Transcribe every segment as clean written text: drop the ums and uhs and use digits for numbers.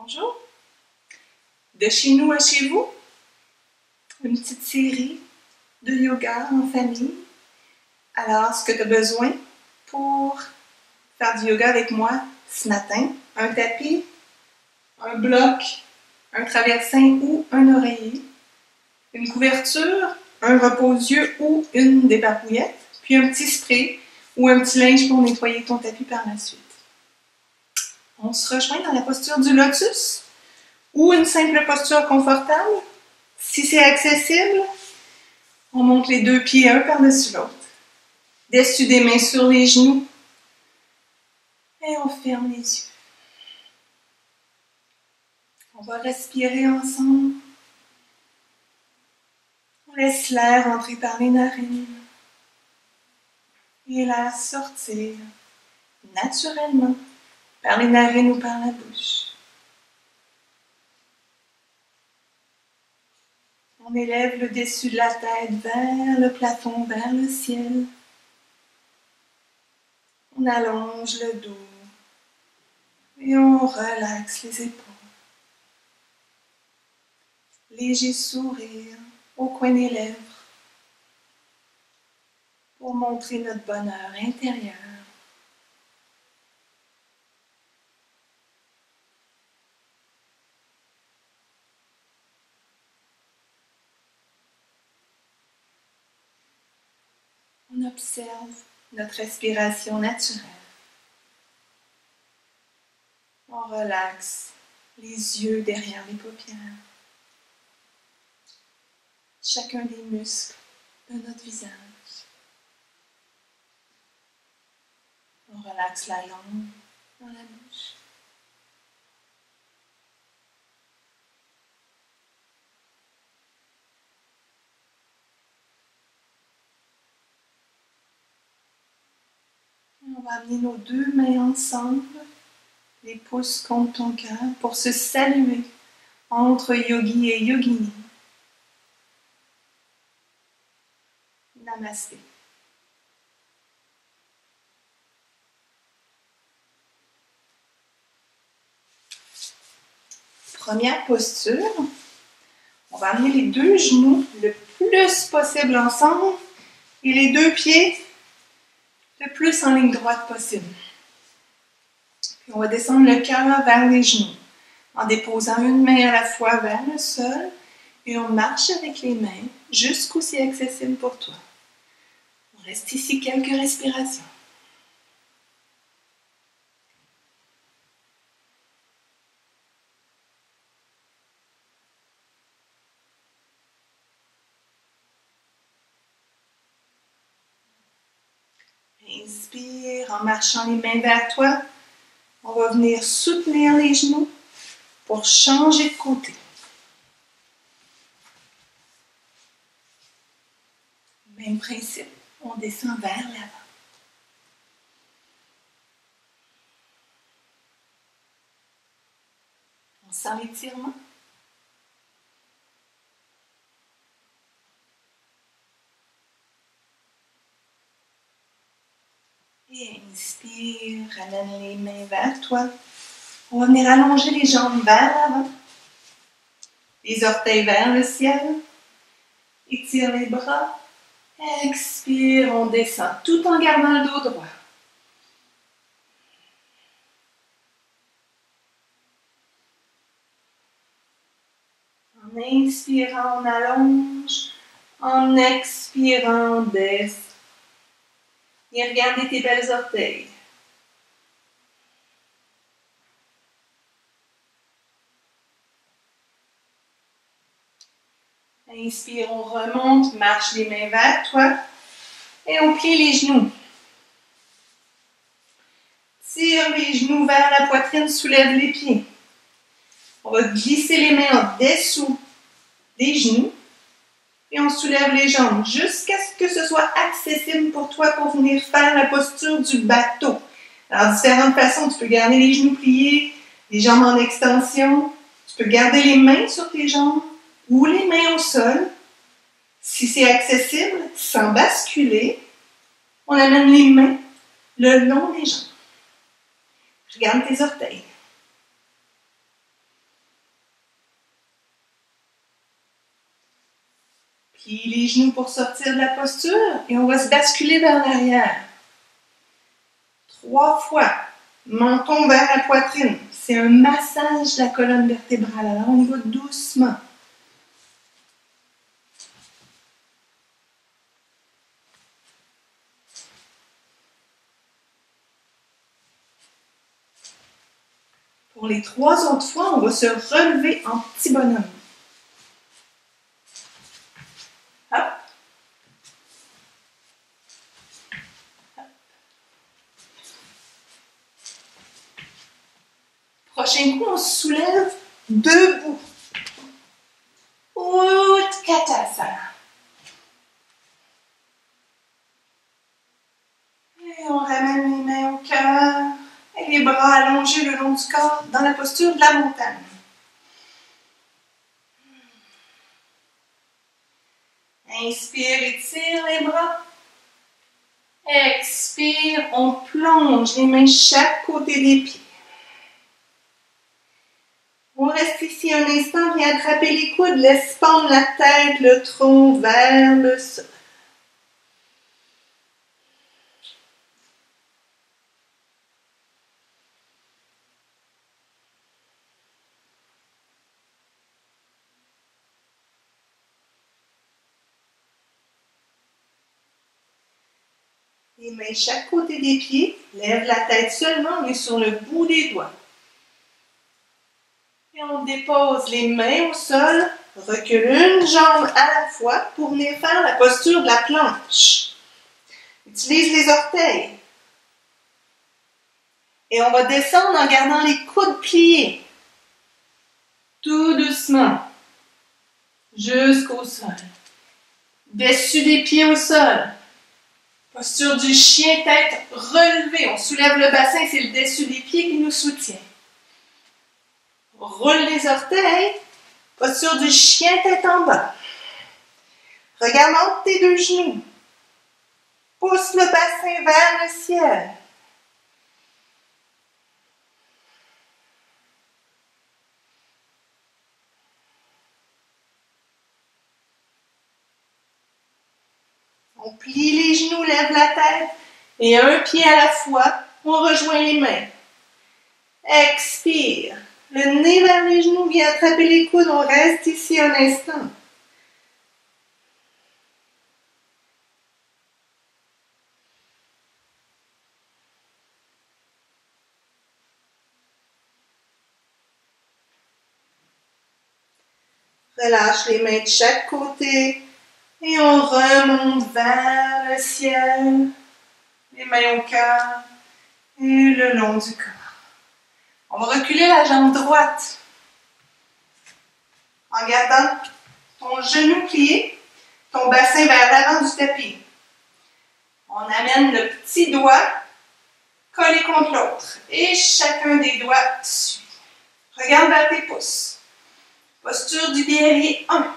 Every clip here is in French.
Bonjour. De chez nous à chez vous, une petite série de yoga en famille. Alors, ce que tu as besoin pour faire du yoga avec moi ce matin, un tapis, un bloc, un traversin ou un oreiller, une couverture, un repose-yeux ou une débarbouillette, puis un petit spray ou un petit linge pour nettoyer ton tapis par la suite. On se rejoint dans la posture du lotus ou une simple posture confortable. Si c'est accessible, on monte les deux pieds un par-dessus l'autre. Dessus des mains sur les genoux. Et on ferme les yeux. On va respirer ensemble. On laisse l'air entrer par les narines. Et l'air sortir naturellement par les narines ou par la bouche. On élève le dessus de la tête vers le plafond, vers le ciel. On allonge le dos et on relaxe les épaules. Léger sourire au coin des lèvres pour montrer notre bonheur intérieur. On observe notre respiration naturelle. On relaxe les yeux derrière les paupières. Chacun des muscles de notre visage. On relaxe la langue dans la bouche. Et on va amener nos deux mains ensemble, les pouces contre ton cœur, pour se saluer entre yogi et yogini. Namasté. Première posture, on va amener les deux genoux le plus possible ensemble et les deux pieds le plus en ligne droite possible. Puis on va descendre le cœur vers les genoux en déposant une main à la fois vers le sol et on marche avec les mains jusqu'où c'est accessible pour toi. On reste ici quelques respirations. Inspire en marchant les mains vers toi. On va venir soutenir les genoux pour changer de côté. Même principe, on descend vers l'avant. On sent l'étirement. Et inspire, ramène les mains vers toi. On va venir allonger les jambes vers l'avant. Les orteils vers le ciel. Étire les bras. Expire, on descend tout en gardant le dos droit. En inspirant, on allonge. En expirant, on baisse. Et regardez tes belles orteils. Inspire, on remonte, marche les mains vers toi et on plie les genoux. Tire les genoux vers la poitrine, soulève les pieds. On va glisser les mains en dessous des genoux et on soulève les jambes jusqu'à ce que ce soit accessible pour toi pour venir faire la posture du bateau. Alors, différentes façons, tu peux garder les genoux pliés, les jambes en extension, tu peux garder les mains sur tes jambes ou les mains au sol. Si c'est accessible, sans basculer, on amène les mains le long des jambes. Regarde tes orteils. Plie les genoux pour sortir de la posture et on va se basculer vers l'arrière. 3 fois. Menton vers la poitrine. C'est un massage de la colonne vertébrale. Alors on y va doucement. Pour les 3 autres fois, on va se relever en petit bonhomme. Hop. Prochain coup, on se soulève debout. Utkatasana. Et on ramène les mains au cœur et les bras allongés le long du corps dans la posture de la montagne. Inspire, étire les bras. Expire, on plonge les mains chaque côté des pieds. On reste ici un instant, viens attraper les coudes, laisse pendre la tête, le tronc vers le sol. Les mains chaque côté des pieds, lève la tête seulement, on est sur le bout des doigts. Et on dépose les mains au sol, recule une jambe à la fois pour venir faire la posture de la planche. Utilise les orteils. Et on va descendre en gardant les coudes pliés. Tout doucement. Jusqu'au sol. Dessus des pieds au sol. Posture du chien, tête relevée. On soulève le bassin, c'est le dessus des pieds qui nous soutient. Roule les orteils. Posture du chien, tête en bas. Regarde entre tes deux genoux. Pousse le bassin vers le ciel. On plie les genoux, lève la tête et un pied à la fois, on rejoint les mains. Expire. Le nez vers les genoux, viens attraper les coudes, on reste ici un instant. Relâche les mains de chaque côté et on remonte vers le ciel, les mains au cœur et le long du corps. On va reculer la jambe droite en gardant ton genou plié, ton bassin vers l'avant du tapis. On amène le petit doigt collé contre l'autre et chacun des doigts suit. Regarde vers tes pouces. Posture du guerrier 1.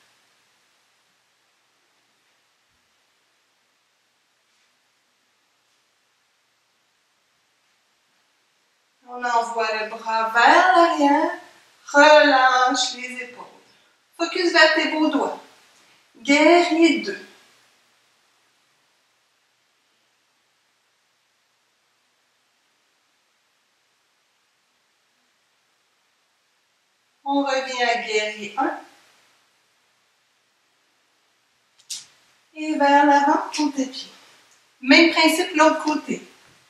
On envoie le bras vers l'arrière, relâche les épaules. Focus vers tes beaux doigts. Guerrier 2. On revient à guerrier 1. Et vers l'avant, ton tapis. Même principe de l'autre côté.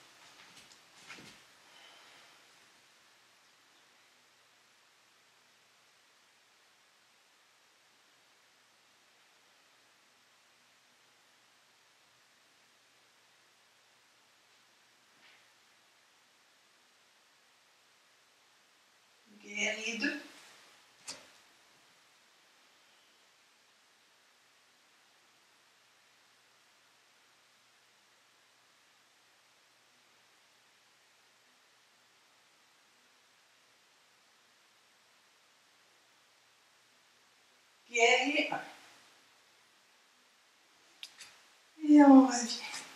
Guerrier 2. Guerrier 1. Et on revient.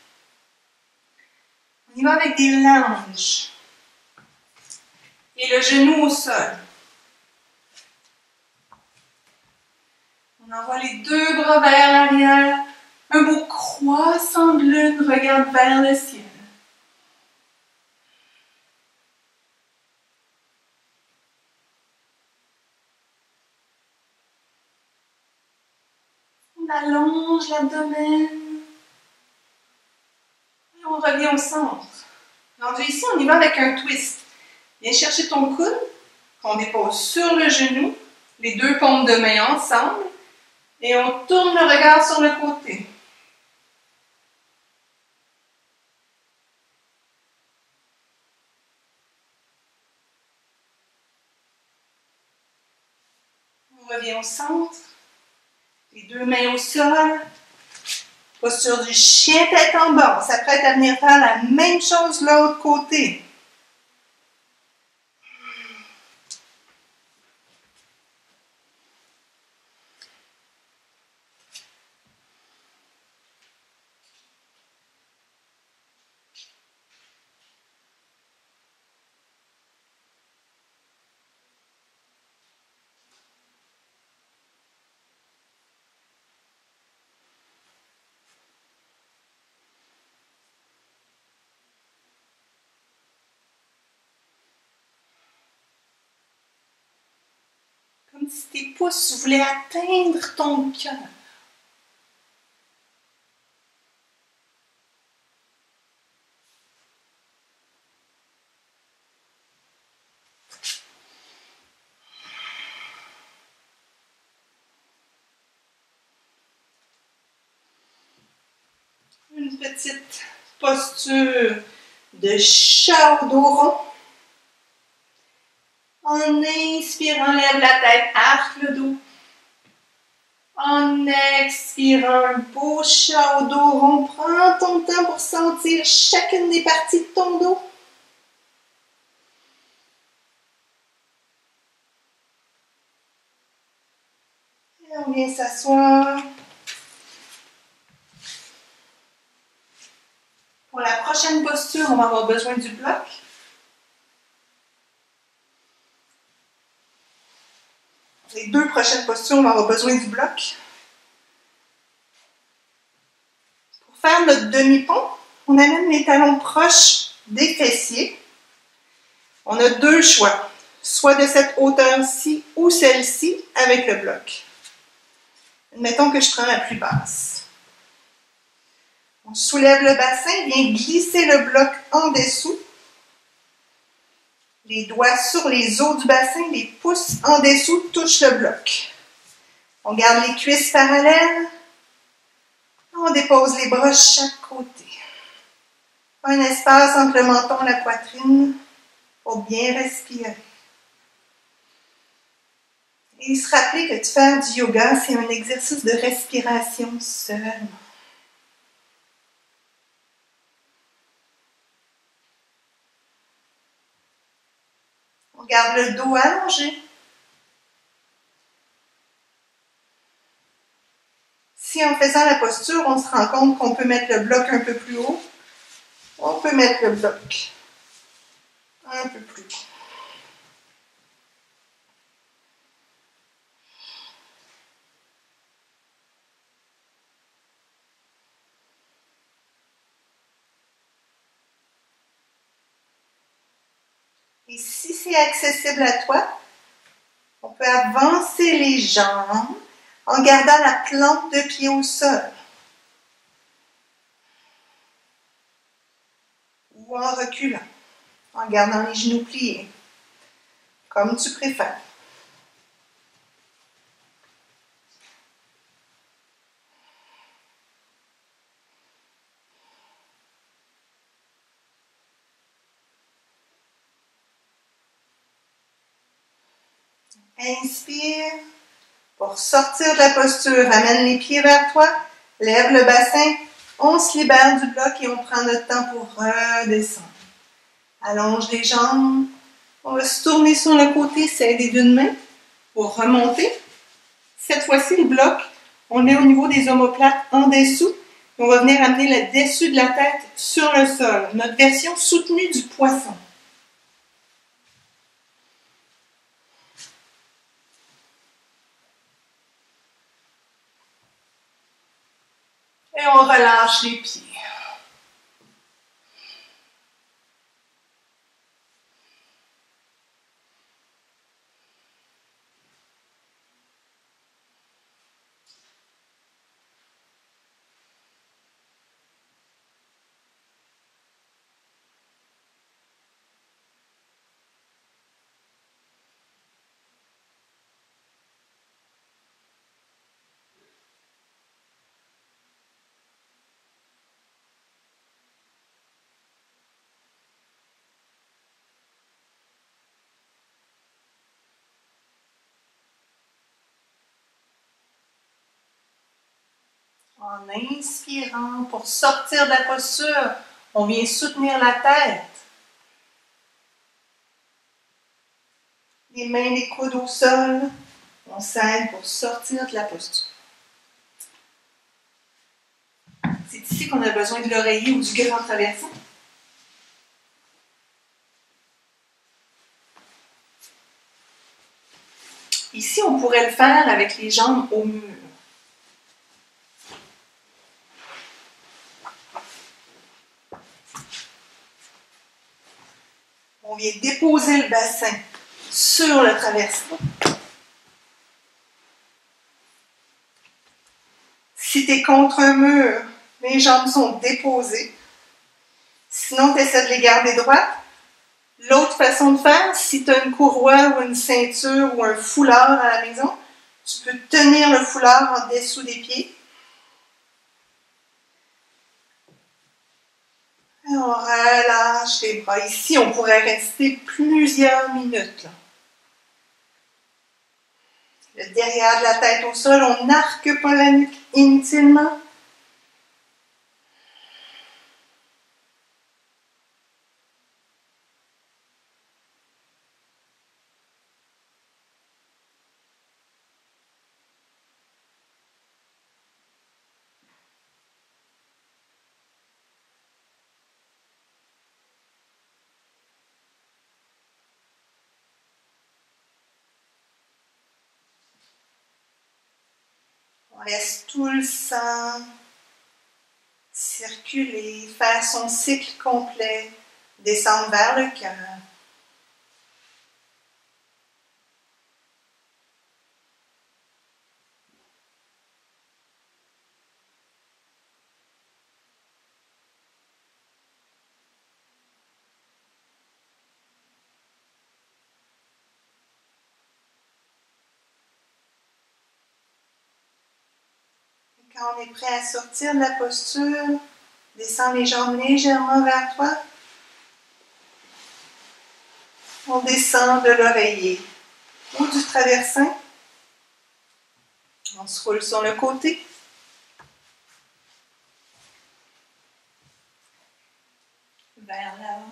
On y va avec des lunges. Et le genou au sol. On envoie les deux bras vers l'arrière. Un beau croissant de lune, regarde vers le ciel. On allonge l'abdomen. Et on revient au centre. Rendu ici, on y va avec un twist. Viens chercher ton coude, qu'on dépose sur le genou, les deux paumes de main ensemble, et on tourne le regard sur le côté. On revient au centre, les deux mains au sol, posture du chien tête en bas. On s'apprête à venir faire la même chose de l'autre côté. Comme si tes pouces voulaient atteindre ton cœur. Une petite posture de chat au dos rond. En inspirant, lève la tête, arque le dos. En expirant, un beau chat au dos rond. Prends ton temps pour sentir chacune des parties de ton dos. Et on vient s'asseoir. Pour la prochaine posture, on va avoir besoin du bloc. Les deux prochaines postures, on va avoir besoin du bloc. Pour faire notre demi-pont, on amène les talons proches des fessiers. On a deux choix, soit de cette hauteur-ci ou celle-ci avec le bloc. Admettons que je prends la plus basse. On soulève le bassin, vient glisser le bloc en dessous. Les doigts sur les os du bassin, les pouces en dessous touchent le bloc. On garde les cuisses parallèles. On dépose les bras de chaque côté. Un espace entre le menton et la poitrine pour bien respirer. Et se rappeler que de faire du yoga, c'est un exercice de respiration seulement. On garde le dos allongé. Si en faisant la posture, on se rend compte qu'on peut mettre le bloc un peu plus haut, on peut mettre le bloc un peu plus haut. Et si c'est accessible à toi, on peut avancer les jambes en gardant la plante de pied au sol. Ou en reculant, en gardant les genoux pliés, comme tu préfères. Inspire. Pour sortir de la posture, amène les pieds vers toi, lève le bassin, on se libère du bloc et on prend notre temps pour redescendre. Allonge les jambes, on va se tourner sur le côté, s'aider d'une main pour remonter. Cette fois-ci, le bloc, on est au niveau des omoplates en dessous. On va venir amener le dessus de la tête sur le sol. Notre version soutenue du poisson. Et on relâche les pieds. En inspirant, pour sortir de la posture, on vient soutenir la tête. Les mains, les coudes au sol, on s'aide pour sortir de la posture. C'est ici qu'on a besoin de l'oreiller ou du grand traversin. Ici, on pourrait le faire avec les jambes au mur. On vient déposer le bassin sur le traversin. Si tu es contre un mur, les jambes sont déposées. Sinon, tu essaies de les garder droites. L'autre façon de faire, si tu as une courroie ou une ceinture ou un foulard à la maison, tu peux tenir le foulard en dessous des pieds. Et on relâche les bras. Ici, on pourrait rester plusieurs minutes. Là. Le derrière de la tête au sol, on n'arque pas la nuque inutilement. On laisse tout le sang circuler, faire son cycle complet, descendre vers le cœur. Quand on est prêt à sortir de la posture, descends les jambes légèrement vers toi. On descend de l'oreiller ou du traversin. On se roule sur le côté. Vers l'avant.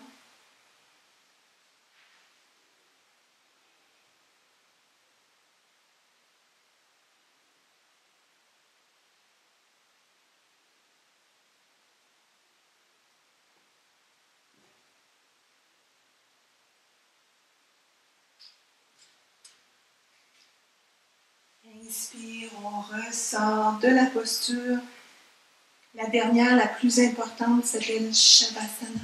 Inspire, on ressort de la posture. La dernière, la plus importante, s'appelle Shavasana.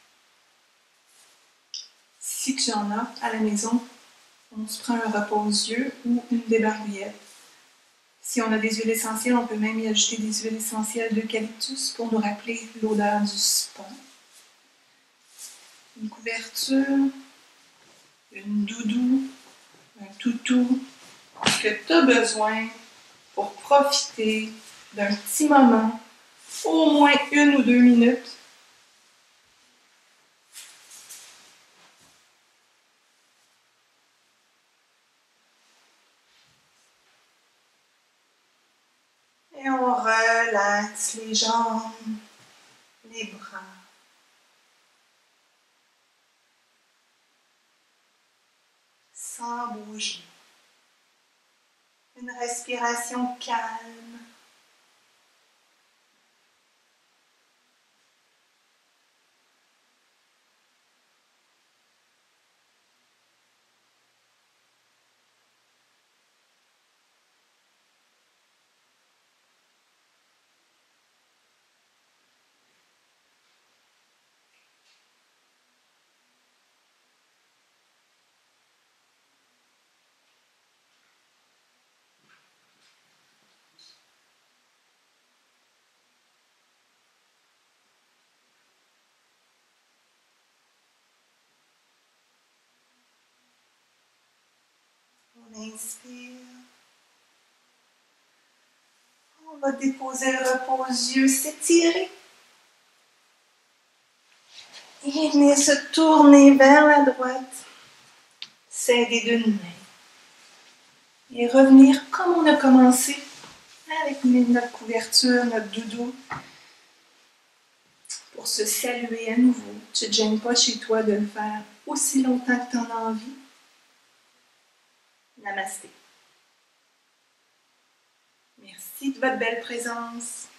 Si tu en as à la maison, on se prend un repose-yeux ou une débarbouillette. Si on a des huiles essentielles, on peut même y ajouter des huiles essentielles d'eucalyptus pour nous rappeler l'odeur du spa. Une couverture, une doudou, un toutou, ce que tu as besoin pour profiter d'un petit moment, au moins 1 ou 2 minutes. Et on relaxe les jambes, les bras. Sans bouger. Une respiration calme. On inspire. On va déposer le repos aux yeux, s'étirer. Et venir se tourner vers la droite. S'aider d'une main. Et revenir comme on a commencé, avec notre couverture, notre doudou, pour se saluer à nouveau. Tu ne te gênes pas chez toi de le faire aussi longtemps que tu en as envie. Namasté. Merci de votre belle présence.